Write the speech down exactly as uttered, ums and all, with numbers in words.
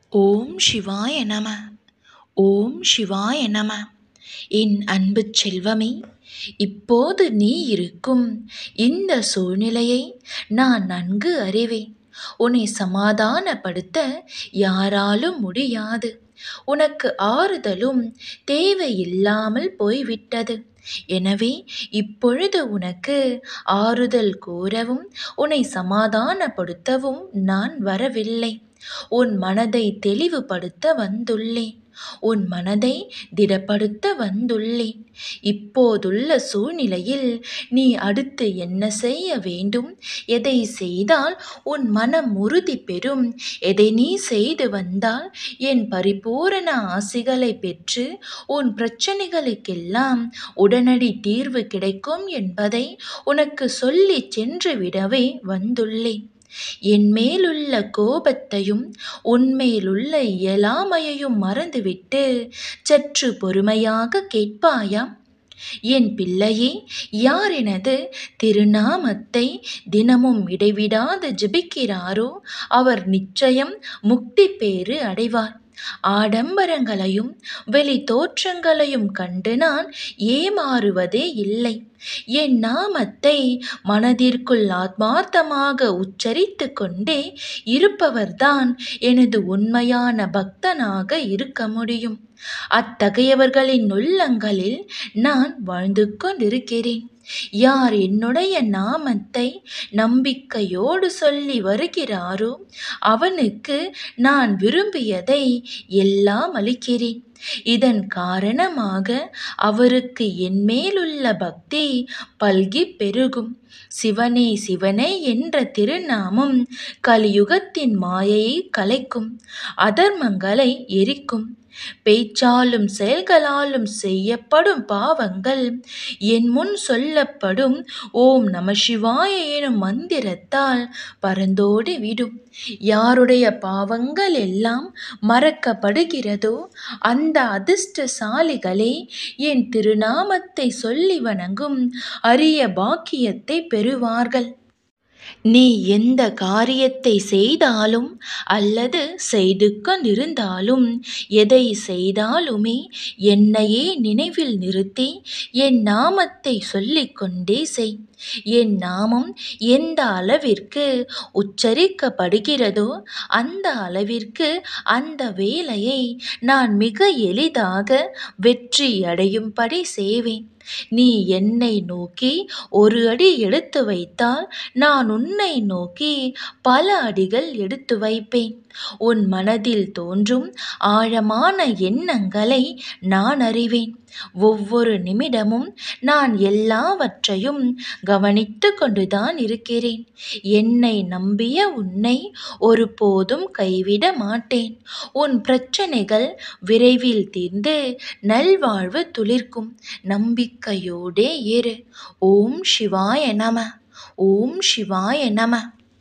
ஓம் சிவாய நம. ஓம் சிவாய நம. என் அன்பு செல்வமே, இப்போது நீ இருக்கும் இந்த சூழ்நிலையை நான் நன்கு அறிவேன். உன்னை சமாதானப்படுத்த யாராலும் முடியாது. உனக்கு ஆறுதலும் தேவையில்லாமல் போய்விட்டது. எனவே இப்பொழுது உனக்கு ஆறுதல் கூறவும் உன்னை சமாதானப்படுத்தவும் நான் வரவில்லை. உன் மனதை தெளிவுபடுத்த வந்துள்ளேன். உன் மனதை திடப்படுத்த வந்துள்ளேன். இப்போதுள்ள சூழ்நிலையில் நீ அடுத்து என்ன செய்ய வேண்டும், எதை செய்தால் உன் மனம் உறுதி பெறும், எதை நீ செய்து வந்தால் என் பரிபூரண ஆசிகளை பெற்று உன் பிரச்சனைகளுக்கெல்லாம் உடனடி தீர்வு கிடைக்கும் என்பதை உனக்கு சொல்லி சென்று விடவே வந்துள்ளேன். என் மேலுள்ள கோபத்தையும் உன்மேலுள்ள இயலாமையையும் மறந்துவிட்டு சற்று பொறுமையாக கேட்பாயா? என் பிள்ளையே, யார் எனது திருநாமத்தை தினமும் இடைவிடாது ஜெபிக்கிறாரோ அவர் நிச்சயம் முக்தி பேறு அடைவார். ஆடம்பரங்களையும் வெளி தோற்றங்களையும் கண்டு நான் ஏமாறுவதே இல்லை. என் நாமத்தை மனதிற்குள் ஆத்மார்த்தமாக உச்சரித்து கொண்டே இருப்பவர்தான் எனது உண்மையான பக்தனாக இருக்க முடியும். அத்தகையவர்களின் உள்ளங்களில் நான் வாழ்ந்து கொண்டிருக்கிறேன். யார் என்னுடைய நாமத்தை நம்பிக்கையோடு சொல்லி வருகிறாரோ அவனுக்கு நான் விரும்பியதை எல்லாம் அளிக்கிறேன். இதன் காரணமாக அவருக்கு என் மேலுள்ள பக்தி பல்கி பெருகும். சிவனே சிவனே என்ற திருநாமம் கலியுகத்தின் மாயையை கலைக்கும், அதர்மங்களை எரிக்கும். பேச்சாலும் செயல்களாலும் செய்யப்படும் பாவங்கள் என் முன் சொல்லப்படும் ஓம் நம சிவாய எனும் மந்திரத்தால் பறந்தோடி விடும். யாருடைய பாவங்கள் எல்லாம் மறக்கப்படுகிறதோ அந்த அதிர்ஷ்டசாலிகளே என் திருநாமத்தை சொல்லி வணங்கும் அரிய பாக்கியத்தை பெறுவார்கள். நீ எந்த காரியத்தை செய்தாலும் அல்லது செய்து கொண்டிருந்தாலும் எதை செய்தாலுமே என்னையே நினைவில் நிறுத்தி என் நாமத்தை சொல்லிக்கொண்டே செய். என் நாமம் எந்த அளவிற்கு உச்சரிக்கப்படுகிறதோ அந்த அளவிற்கு அந்த வேலையை நான் மிக எளிதாக வெற்றி அடையும்படி செய்வேன். நீ என்னை நோக்கி ஒரு அடி எடுத்து வைத்தால் நான் உன்னை நோக்கி பல அடிகள் எடுத்து வைப்பேன். உன் மனதில் தோன்றும் ஆழமான எண்ணங்களை நான் அறிவேன். ஒவ்வொரு நிமிடமும் நான் எல்லாவற்றையும் கவனித்து கொண்டுதான் இருக்கிறேன். என்னை நம்பிய உன்னை ஒருபோதும் கைவிட மாட்டேன். உன் பிரச்சனைகள் விரைவில் தீர்ந்து நல்வாழ்வு துளிர்க்கும். நம்பிக்கையோடே இரு. ஓம் சிவாய நம. ஓம் சிவாய நம.